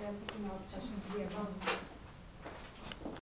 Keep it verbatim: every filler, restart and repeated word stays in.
Ela fica em alta, tá com bebê, vamos.